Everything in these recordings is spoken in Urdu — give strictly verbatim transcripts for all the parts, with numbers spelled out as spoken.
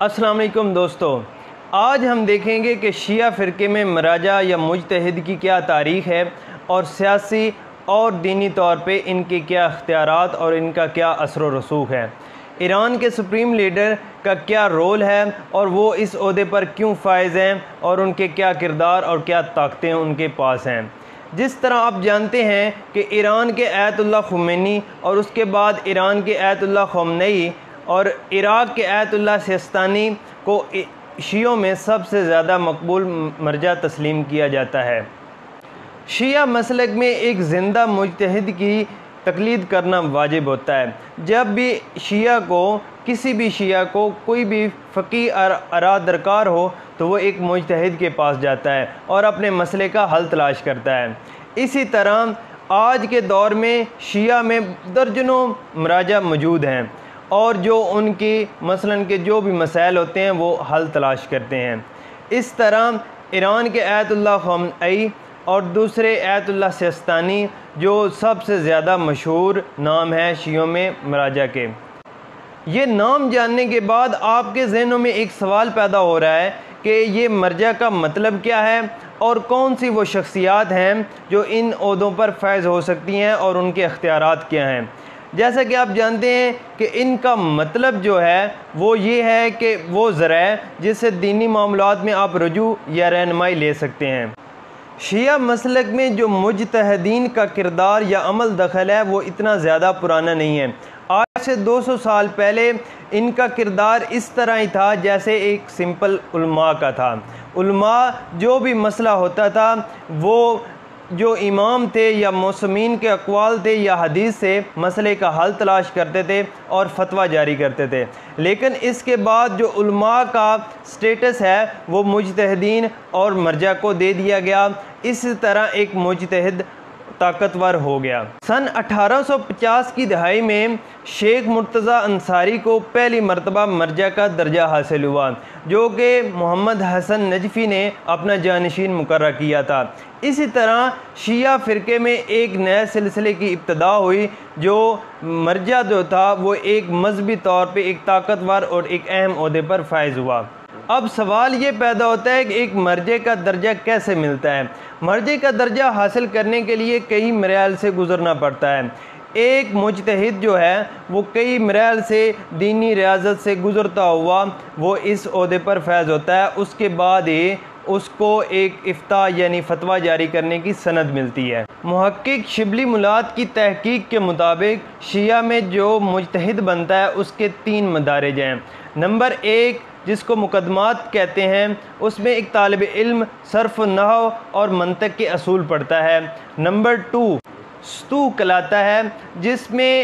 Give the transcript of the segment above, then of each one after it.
السلام علیکم دوستو، آج ہم دیکھیں گے کہ شیعہ فرقے میں مراجع یا مجتہد کی کیا تاریخ ہے اور سیاسی اور دینی طور پہ ان کے کیا اختیارات اور ان کا کیا اثر و رسوخ ہے۔ ایران کے سپریم لیڈر کا کیا رول ہے اور وہ اس عہدے پر کیوں فائز ہیں اور ان کے کیا کردار اور کیا طاقتیں ان کے پاس ہیں۔ جس طرح آپ جانتے ہیں کہ ایران کے آیت اللہ خمینی اور اس کے بعد ایران کے آیت اللہ خامنئی اور عراق کے آیت اللہ سیستانی کو شیعوں میں سب سے زیادہ مقبول مرجع تسلیم کیا جاتا ہے۔ شیعہ مسلک میں ایک زندہ مجتہد کی تقلید کرنا واجب ہوتا ہے۔ جب بھی شیعہ کو کسی بھی شیعہ کو کوئی بھی فقیہ آرا درکار ہو تو وہ ایک مجتہد کے پاس جاتا ہے اور اپنے مسئلے کا حل تلاش کرتا ہے۔ اسی طرح آج کے دور میں شیعہ میں درجنوں مراجع موجود ہیں اور جو ان کی مثلاً کے جو بھی مسائل ہوتے ہیں وہ حل تلاش کرتے ہیں۔ اس طرح ایران کے آیت اللہ خامنئی اور دوسرے آیت اللہ سیستانی جو سب سے زیادہ مشہور نام ہے شیعوں میں مراجع کے، یہ نام جاننے کے بعد آپ کے ذہنوں میں ایک سوال پیدا ہو رہا ہے کہ یہ مرجع کا مطلب کیا ہے اور کون سی وہ شخصیات ہیں جو ان عہدوں پر فائز ہو سکتی ہیں اور ان کے اختیارات کیا ہیں۔ جیسا کہ آپ جانتے ہیں کہ ان کا مطلب جو ہے وہ یہ ہے کہ وہ ذرائع جس سے دینی معاملات میں آپ رجوع یا رہنمائی لے سکتے ہیں۔ شیعہ مسلک میں جو مجتہدین کا کردار یا عمل دخل ہے وہ اتنا زیادہ پرانا نہیں ہے۔ آج سے دو سو سال پہلے ان کا کردار اس طرح ہی تھا جیسے ایک سمپل علماء کا تھا۔ علماء جو بھی مسئلہ ہوتا تھا وہ جو امام تھے یا موسمین کے اقوال تھے یا حدیث سے مسئلے کا حل تلاش کرتے تھے اور فتویٰ جاری کرتے تھے، لیکن اس کے بعد جو علماء کا سٹیٹس ہے وہ مجتہدین اور مرجع کو دے دیا گیا۔ اس طرح ایک مجتہد طاقتور ہو گیا۔ سن اٹھارہ سو پچاس کی دہائی میں شیخ مرتضیٰ انصاری کو پہلی مرتبہ مرجع کا درجہ حاصل ہوا جو کہ محمد حسن نجفی نے اپنا جانشین مقرر کیا تھا۔ اسی طرح شیعہ فرقے میں ایک نئے سلسلے کی ابتدا ہوئی جو مرجع جو تھا وہ ایک مذہبی طور پہ ایک طاقتور اور ایک اہم عہدے پر فائز ہوا۔ اب سوال یہ پیدا ہوتا ہے کہ ایک مرجع کا درجہ کیسے ملتا ہے؟ مرجع کا درجہ حاصل کرنے کے لیے کئی مراحل سے گزرنا پڑتا ہے۔ ایک مجتہد جو ہے وہ کئی مراحل سے دینی ریاضت سے گزرتا ہوا وہ اس عہدے پر فائز ہوتا ہے۔ اس کے بعد ہی اس کو ایک افتاء یعنی فتویٰ جاری کرنے کی سند ملتی ہے۔ محقق شبلی ملات کی تحقیق کے مطابق شیعہ میں جو مجتہد بنتا ہے اس کے تین مدارج ہیں۔ نمبر ایک جس کو مقدمات کہتے ہیں، اس میں ایک طالب علم صرف نحو اور منطق کے اصول پڑھتا ہے۔ نمبر ٹو سطوح کہلاتا ہے جس میں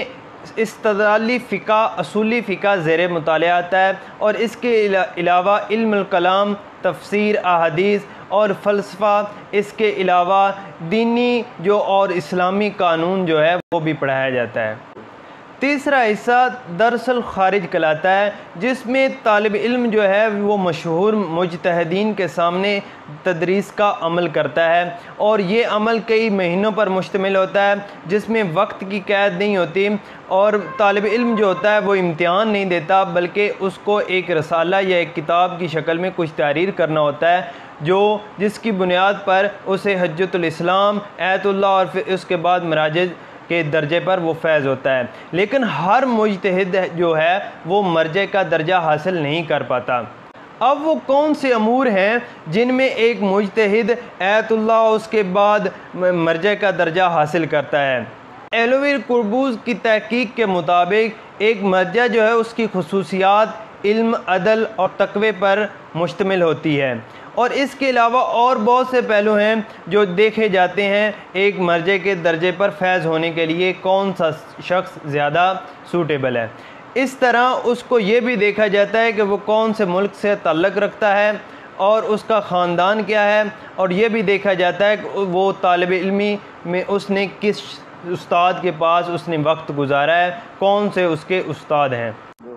استدلالی فقہ اصولی فقہ زیر مطالعہ آتا ہے اور اس کے علاوہ علم الکلام، تفسیر، احادیث اور فلسفہ، اس کے علاوہ دینی جو اور اسلامی قانون جو ہے وہ بھی پڑھایا جاتا ہے۔ تیسرا حصہ درس الخارج کہلاتا ہے جس میں طالب علم جو ہے وہ مشہور مجتہدین کے سامنے تدریس کا عمل کرتا ہے اور یہ عمل کئی مہینوں پر مشتمل ہوتا ہے جس میں وقت کی قید نہیں ہوتی اور طالب علم جو ہوتا ہے وہ امتحان نہیں دیتا بلکہ اس کو ایک رسالہ یا ایک کتاب کی شکل میں کچھ تحریر کرنا ہوتا ہے جو جس کی بنیاد پر اسے حجت الاسلام، آیت اللہ اور پھر اس کے بعد مراجع کے درجے پر وہ فائز ہوتا ہے۔ لیکن ہر مجتہد جو ہے وہ مرجع کا درجہ حاصل نہیں کر پاتا۔ اب وہ کون سے امور ہیں جن میں ایک مجتہد آیت اللہ اس کے بعد مرجع کا درجہ حاصل کرتا ہے؟ ایلویر قربوز کی تحقیق کے مطابق ایک مرجع جو ہے اس کی خصوصیات علم، عدل اور تقوی پر مشتمل ہوتی ہے اور اس کے علاوہ اور بہت سے پہلو ہیں جو دیکھے جاتے ہیں ایک مرجع کے درجے پر فائز ہونے کے لیے کون سا شخص زیادہ سوٹیبل ہے۔ اس طرح اس کو یہ بھی دیکھا جاتا ہے کہ وہ کون سے ملک سے تعلق رکھتا ہے اور اس کا خاندان کیا ہے اور یہ بھی دیکھا جاتا ہے کہ وہ طالب علمی میں اس نے کس استاد کے پاس اس نے وقت گزارا ہے، کون سے اس کے استاد ہیں۔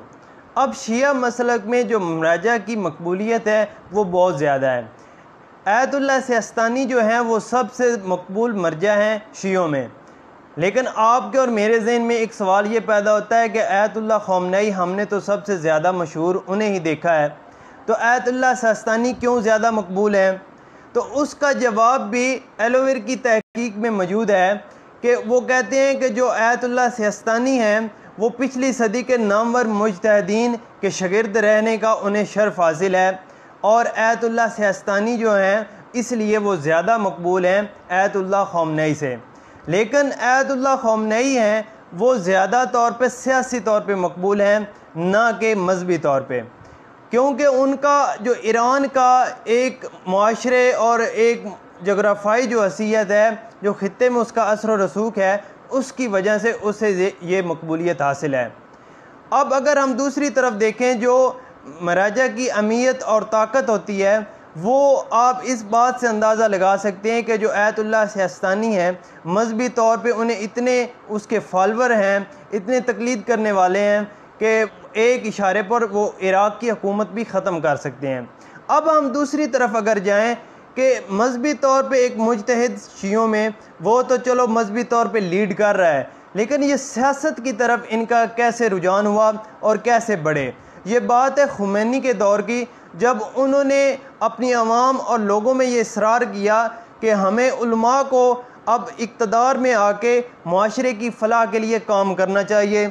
اب شیعہ مسلک میں جو مراجع کی مقبولیت ہے وہ بہت زیادہ ہے۔ آیت اللہ سیستانی جو ہیں وہ سب سے مقبول مرجع ہیں شیعوں میں۔ لیکن آپ کے اور میرے ذہن میں ایک سوال یہ پیدا ہوتا ہے کہ آیت اللہ خامنئی ہم نے تو سب سے زیادہ مشہور انہیں ہی دیکھا ہے، تو آیت اللہ سیستانی کیوں زیادہ مقبول ہیں؟ تو اس کا جواب بھی ایلوویر کی تحقیق میں موجود ہے کہ وہ کہتے ہیں کہ جو آیت اللہ سیستانی ہیں وہ پچھلی صدی کے نامور مجتہدین کے شاگرد رہنے کا انہیں شرف حاصل ہے، اور آیت اللہ سیستانی جو ہیں اس لیے وہ زیادہ مقبول ہیں آیت اللہ خامنئی سے۔ لیکن آیت اللہ خامنئی ہیں وہ زیادہ طور پہ سیاسی طور پہ مقبول ہیں، نہ کہ مذہبی طور پہ، کیونکہ ان کا جو ایران کا ایک معاشرے اور ایک جغرافائی جو حیثیت ہے، جو خطے میں اس کا اثر و رسوخ ہے، اس کی وجہ سے اسے یہ مقبولیت حاصل ہے۔ اب اگر ہم دوسری طرف دیکھیں جو مراجع کی اہمیت اور طاقت ہوتی ہے، وہ آپ اس بات سے اندازہ لگا سکتے ہیں کہ جو آیت اللہ سیستانی ہیں مذہبی طور پہ انہیں اتنے اس کے فالور ہیں، اتنے تقلید کرنے والے ہیں کہ ایک اشارے پر وہ عراق کی حکومت بھی ختم کر سکتے ہیں۔ اب ہم دوسری طرف اگر جائیں کہ مذہبی طور پہ ایک مجتہد شیعوں میں، وہ تو چلو مذہبی طور پہ لیڈ کر رہا ہے، لیکن یہ سیاست کی طرف ان کا کیسے رجحان ہوا اور کیسے بڑھے؟ یہ بات ہے خمینی کے دور کی، جب انہوں نے اپنی عوام اور لوگوں میں یہ اصرار کیا کہ ہمیں علماء کو اب اقتدار میں آ کے معاشرے کی فلاح کے لیے کام کرنا چاہیے۔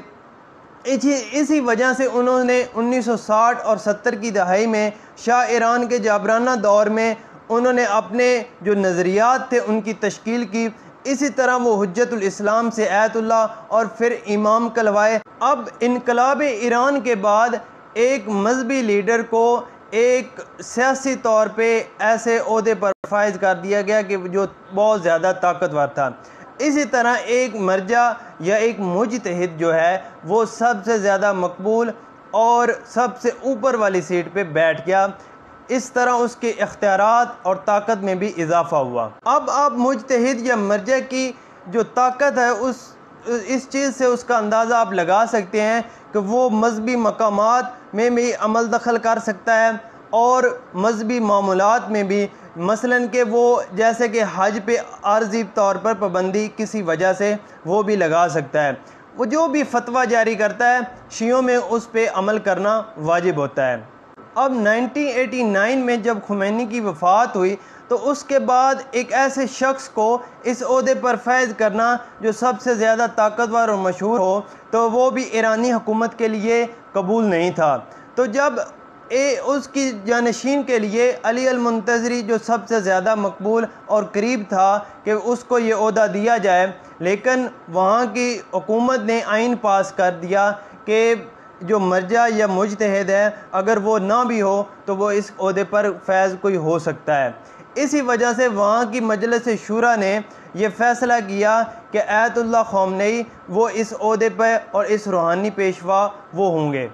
اسی وجہ سے انہوں نے انیس سو ساٹھ اور ستر کی دہائی میں شاہ ایران کے جابرانہ دور میں انہوں نے اپنے جو نظریات تھے ان کی تشکیل کی۔ اسی طرح وہ حجت الاسلام سے آیت اللہ اور پھر امام کلوائے۔ اب انقلاب ایران کے بعد ایک مذہبی لیڈر کو ایک سیاسی طور پہ ایسے عہدے پر فائز کر دیا گیا کہ جو بہت زیادہ طاقتور تھا۔ اسی طرح ایک مرجع یا ایک مجتہد جو ہے وہ سب سے زیادہ مقبول اور سب سے اوپر والی سیٹ پہ بیٹھ گیا، اس طرح اس کے اختیارات اور طاقت میں بھی اضافہ ہوا۔ اب آپ مجتہد یا مرجع کی جو طاقت ہے اس اس چیز سے اس کا اندازہ آپ لگا سکتے ہیں کہ وہ مذہبی مقامات میں بھی عمل دخل کر سکتا ہے اور مذہبی معاملات میں بھی، مثلاً کہ وہ جیسے کہ حج پہ عارضی طور پر پابندی کسی وجہ سے وہ بھی لگا سکتا ہے۔ وہ جو بھی فتویٰ جاری کرتا ہے شیعوں میں اس پہ عمل کرنا واجب ہوتا ہے۔ اب نائنٹین ایٹی نائن میں جب خمینی کی وفات ہوئی تو اس کے بعد ایک ایسے شخص کو اس عہدے پر فائز کرنا جو سب سے زیادہ طاقتور اور مشہور ہو تو وہ بھی ایرانی حکومت کے لیے قبول نہیں تھا۔ تو جب اے اس کی جانشین کے لیے علی المنتظری جو سب سے زیادہ مقبول اور قریب تھا کہ اس کو یہ عہدہ دیا جائے، لیکن وہاں کی حکومت نے آئین پاس کر دیا کہ جو مرجع یا مجتہد ہے اگر وہ نہ بھی ہو تو وہ اس عہدے پر فائز کوئی ہو سکتا ہے۔ اسی وجہ سے وہاں کی مجلس شورا نے یہ فیصلہ کیا کہ آیت اللہ خامنئی وہ اس عہدے پہ اور اس روحانی پیشوا وہ ہوں گے۔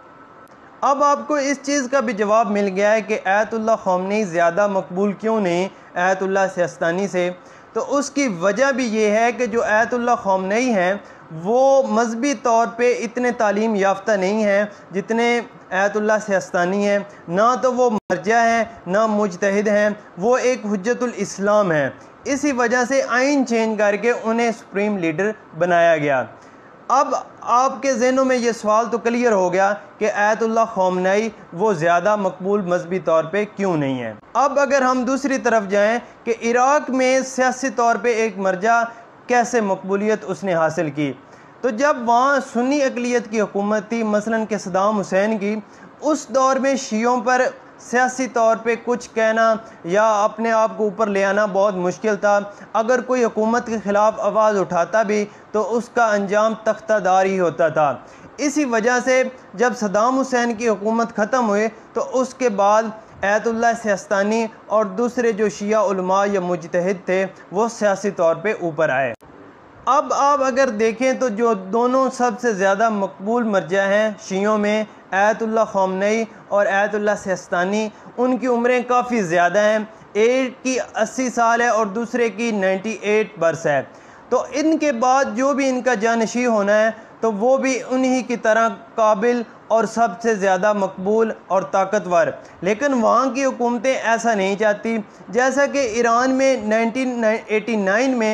اب آپ کو اس چیز کا بھی جواب مل گیا ہے کہ آیت اللہ خامنئی زیادہ مقبول کیوں نہیں آیت اللہ سیستانی سے۔ تو اس کی وجہ بھی یہ ہے کہ جو آیت اللہ خامنئی ہیں وہ مذہبی طور پہ اتنے تعلیم یافتہ نہیں ہیں جتنے آیت اللہ سیستانی ہیں، نہ تو وہ مرجع ہیں نہ مجتہد ہیں، وہ ایک حجت الاسلام ہیں۔ اسی وجہ سے آئین چینج کر کے انہیں سپریم لیڈر بنایا گیا۔ اب آپ کے ذہنوں میں یہ سوال تو کلیئر ہو گیا کہ آیت اللہ خامنئی وہ زیادہ مقبول مذہبی طور پہ کیوں نہیں ہے۔ اب اگر ہم دوسری طرف جائیں کہ عراق میں سیاسی طور پہ ایک مرجع کیسے مقبولیت اس نے حاصل کی، تو جب وہاں سنی اقلیت کی حکومت تھی، مثلاً کہ صدام حسین کی، اس دور میں شیعوں پر سیاسی طور پہ کچھ کہنا یا اپنے آپ کو اوپر لے آنا بہت مشکل تھا۔ اگر کوئی حکومت کے خلاف آواز اٹھاتا بھی تو اس کا انجام تختہ دار ہی ہوتا تھا۔ اسی وجہ سے جب صدام حسین کی حکومت ختم ہوئی تو اس کے بعد آیت اللہ سیستانی اور دوسرے جو شیعہ علماء یا مجتہد تھے وہ سیاسی طور پہ اوپر آئے۔ اب آپ اگر دیکھیں تو جو دونوں سب سے زیادہ مقبول مرجع ہیں شیعوں میں، آیت اللہ خامنئی اور آیت اللہ سیستانی، ان کی عمریں کافی زیادہ ہیں، ایک کی اسی سال ہے اور دوسرے کی نائنٹی ایٹ برس ہے۔ تو ان کے بعد جو بھی ان کا جانشین ہونا ہے تو وہ بھی انہی کی طرح قابل اور سب سے زیادہ مقبول اور طاقتور، لیکن وہاں کی حکومتیں ایسا نہیں چاہتی۔ جیسا کہ ایران میں نائنٹین ایٹی نائن میں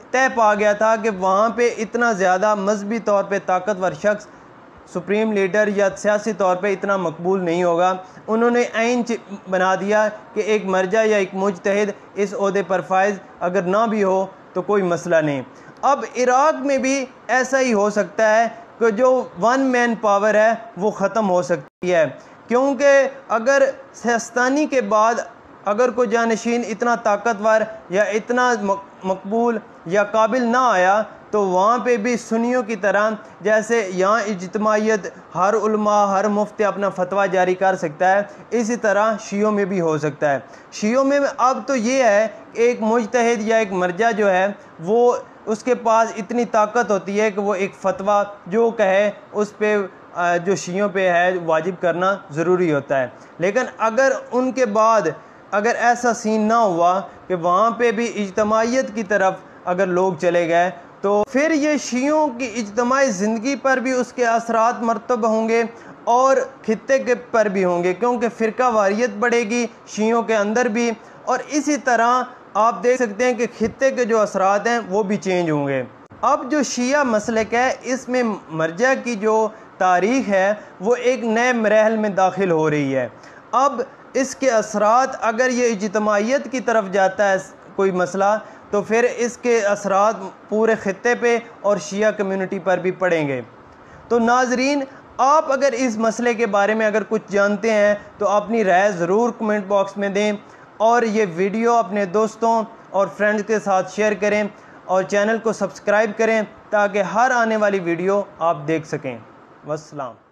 طے پا گیا تھا کہ وہاں پہ اتنا زیادہ مذہبی طور پہ طاقتور شخص سپریم لیڈر یا سیاسی طور پہ اتنا مقبول نہیں ہوگا. انہوں نے عین بنا دیا کہ ایک مرجع یا ایک مجتہد اس عہدے پر فائز اگر نہ بھی ہو تو کوئی مسئلہ نہیں. اب عراق میں بھی ایسا ہی ہو سکتا ہے کہ جو ون مین پاور ہے وہ ختم ہو سکتی ہے، کیونکہ اگر سیستانی کے بعد اگر کوئی جانشین اتنا طاقتور یا اتنا مقبول یا قابل نہ آیا تو وہاں پہ بھی سنیوں کی طرح جیسے یہاں اجتماعیت ہر علماء ہر مفتی اپنا فتویٰ جاری کر سکتا ہے، اسی طرح شیعوں میں بھی ہو سکتا ہے. شیعوں میں اب تو یہ ہے کہ ایک مجتہد یا ایک مرجع جو ہے وہ اس کے پاس اتنی طاقت ہوتی ہے کہ وہ ایک فتویٰ جو کہے اس پہ جو شیعوں پہ ہے واجب کرنا ضروری ہوتا ہے. لیکن اگر ان کے بعد اگر ایسا سین نہ ہوا کہ وہاں پہ بھی اجتماعیت کی طرف اگر لوگ چلے گئے تو پھر یہ شیعوں کی اجتماعی زندگی پر بھی اس کے اثرات مرتب ہوں گے اور خطے کے پر بھی ہوں گے، کیونکہ فرقہ واریت بڑھے گی شیعوں کے اندر بھی، اور اسی طرح آپ دیکھ سکتے ہیں کہ خطے کے جو اثرات ہیں وہ بھی چینج ہوں گے. اب جو شیعہ مسلک ہے اس میں مرجع کی جو تاریخ ہے وہ ایک نئے مراحل میں داخل ہو رہی ہے. اب اس کے اثرات اگر یہ اجتماعیت کی طرف جاتا ہے کوئی مسئلہ تو پھر اس کے اثرات پورے خطے پہ اور شیعہ کمیونٹی پر بھی پڑیں گے. تو ناظرین، آپ اگر اس مسئلے کے بارے میں اگر کچھ جانتے ہیں تو اپنی رائے ضرور کمنٹ باکس میں دیں، اور یہ ویڈیو اپنے دوستوں اور فرینڈز کے ساتھ شیئر کریں اور چینل کو سبسکرائب کریں تاکہ ہر آنے والی ویڈیو آپ دیکھ سکیں. والسلام.